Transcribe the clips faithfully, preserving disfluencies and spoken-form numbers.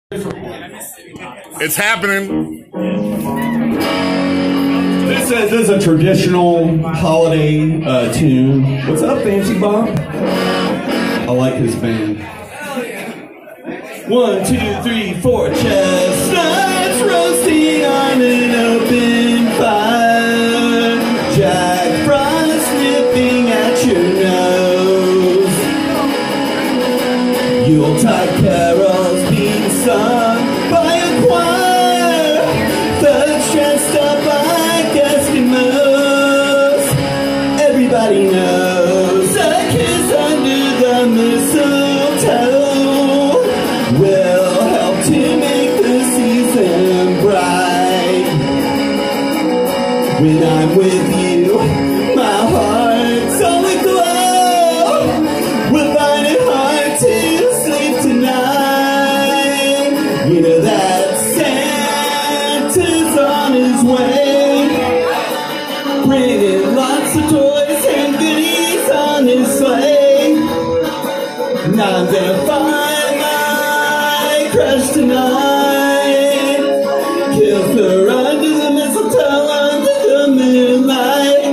It's happening. This is, this is a traditional holiday uh, tune. What's up, Fancy Bob? I like his band. One, two, three, four. Chestnuts roasting on an open fire. Jack Frost nipping at your nose. Yuletide carols being sung by a choir that's dressed up like Eskimos. Everybody knows a kiss under the mistletoe will help to make the season bright. When I'm with you, my heart's all aglow. We'll find it hard to sleep tonight. You know that Santa's on his way, bringing lots of toys and goodies on his sleigh. And I'm gonna find my crush tonight, kiss her under the mistletoe under the moonlight.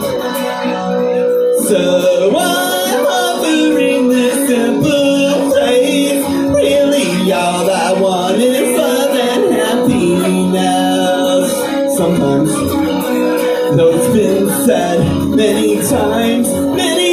So I'm offering this simple phrase. Really, all I want is love and happiness. Sometimes, though it's been said many times, many